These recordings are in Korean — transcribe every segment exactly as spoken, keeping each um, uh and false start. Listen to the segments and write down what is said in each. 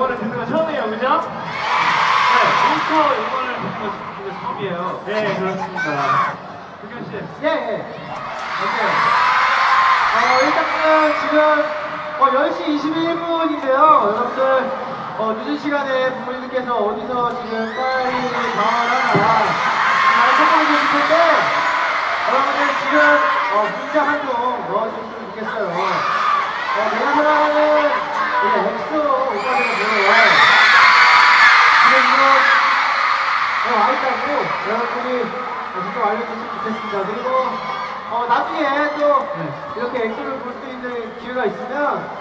이번에 듣는 거 처음이에요, 그죠? 네, 몬스터 이번에 듣는 거 진짜 처음이에요. 네, 그렇습니다. 흑현 씨. 예, 예. 오케이. 어, 일단은 지금 어, 열 시 이십일 분인데요. 여러분들 어, 늦은 시간에 부모님들께서 어디서 지금 빨리 방황을 하나 잘 생각해 주실 텐데 여러분들 지금 어, 문자 한 종 넣어주셨으면 좋겠어요. 어, 내가 사랑하는 우리 엑소 오빠들이고요. 지금 이거 어, 와있다고 여러분들이 좀 알려주시면 좋겠습니다. 그리고 어, 나중에 또 네. 이렇게 엑소를 볼 수 있는 기회가 있으면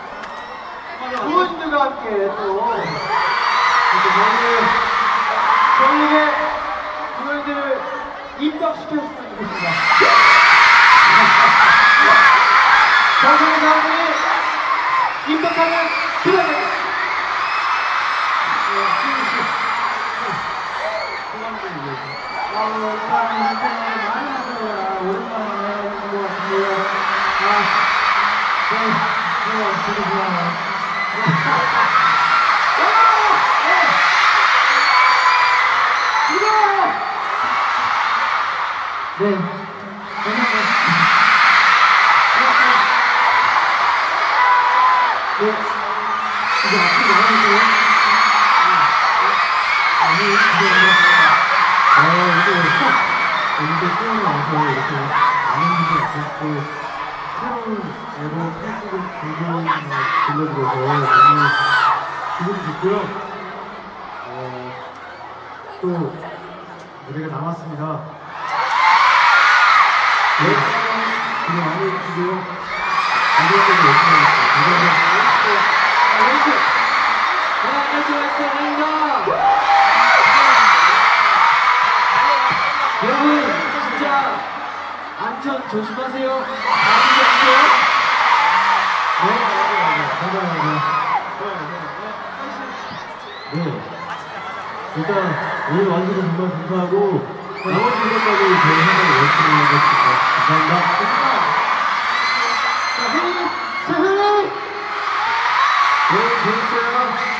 부모님들과 함께 또 이렇게 저희에게 부모님들을 입덕시켰으면 좋겠습니다. 정선의 사람들이 입덕하는 그날에 아, 오빠는 인생을 많이 하더라. 오랜만에 해본 것 같은데요. 아, 네, 네, 되게 좋아요. 이거! 네, 감사합니다. 네, 이제 앞으로 나가볼게요. 아니, 이제 아, 이게 이렇게 수영을 와서 이렇게 많은 분들 앞에서 새로운 앨범 타이틀을 들려드려서 너무 기분이 좋고요. 어, 또 노래가 남았습니다. 네, 그냥 많이 해주시고요. 안녕하세요. 열심히 하겠습니다. 감사합니다. 네, 안녕하세요. 여러분 진짜 안전 조심하세요. 아시겠죠? 네, 감사합니다. 네, 일단 오늘 와주셔서 정말 감사하고 나머지 것까지 저희 한번 열심히 해보겠습니다. 감사합니다. 자, 회의, 자, 회의! 네, 재밌어요.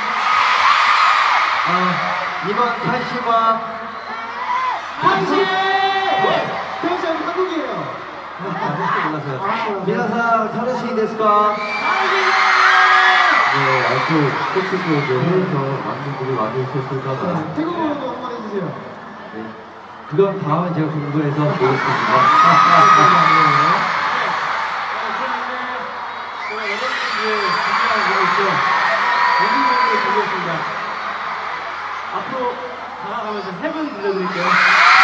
아, 이번 탄시와 당신! 당신 한국이에요. 아무것도 몰라서요. 미나상 타르시 데스까? 네, 아주 스포츠도 해서 많은 분들이 많이 오셨을까봐. 태국어로도 한번 해주세요. 네, 그건 다음에 제가 공부해서 보겠습니다. 앞으로 다가가면서 세 분 들려드릴게요.